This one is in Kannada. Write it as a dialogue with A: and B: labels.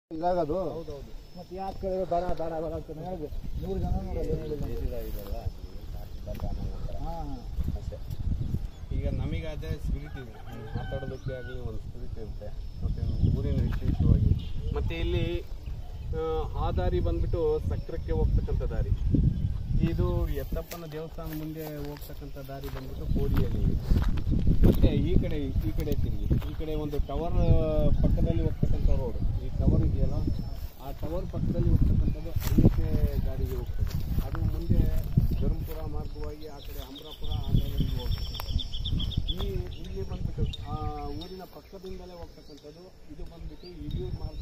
A: ಇದಾಗದು.
B: ಹೌದೌದು.
A: ಮತ್ತೆ ಯಾಕೆ ಬೇಡ ಬೇಡ ಬೇಡ ಅಂತ ಹೇಳಿದೆ 100 ಜನ ನೋಡೋದು. ಹಾಂ
B: ಅಷ್ಟೇ. ಈಗ ನಮಗೆ ಅದೇ ಸ್ಪಿರಿಟ್ ಇದೆ, ಮಾತಾಡೋದಕ್ಕೆ ಆಗಲಿ ಒಂದು ಸ್ಪಿರಿಟ್ ಇರುತ್ತೆ. ಮತ್ತು ಊರಿನ ವಿಶೇಷವಾಗಿ ಮತ್ತು ಇಲ್ಲಿ ಆ ದಾರಿ ಬಂದ್ಬಿಟ್ಟು ಸಕ್ರಕ್ಕೆ ಹೋಗ್ತಕ್ಕಂಥ ದಾರಿ. ಇದು ಎತ್ತಪ್ಪನ ದೇವಸ್ಥಾನ ಮುಂದೆ ಹೋಗ್ತಕ್ಕಂಥ ದಾರಿ ಬಂದ್ಬಿಟ್ಟು ಕೋಡಿಯಲ್ಲಿ. ಮತ್ತು ಈ ಕಡೆ ತಿರುಗಿ ಈ ಕಡೆ ಒಂದು ಟವರ್ ಪಕ್ಕದಲ್ಲಿ ಹೋಗ್ತಕ್ಕಂಥ ರೋಡ್, ಈ ಟವರ್ ಇದೆಯಲ್ಲ ಆ ಟವರ್ ಪಕ್ಕದಲ್ಲಿ ಹೋಗ್ತಕ್ಕಂಥದ್ದು ಅನೇಕ ಗಾಡಿಗೆ ಹೋಗ್ತದೆ. ಅದು ಮುಂದೆ ಧರ್ಮಪುರ ಮಾರ್ಗವಾಗಿ ಆ ಕಡೆ ಅಮರಾಪುರ ಆ ಕಡೆಯಲ್ಲಿ ಹೋಗ್ತಕ್ಕಂಥದ್ದು. ಇಲ್ಲಿ ಬಂದ್ಬಿಟ್ಟು ಆ ಊರಿನ ಪಕ್ಕದಿಂದಲೇ ಹೋಗ್ತಕ್ಕಂಥದ್ದು. ಇದು ಬಂದ್ಬಿಟ್ಟು ಹಿರಿಯೂರು ಮಾರ್ಗ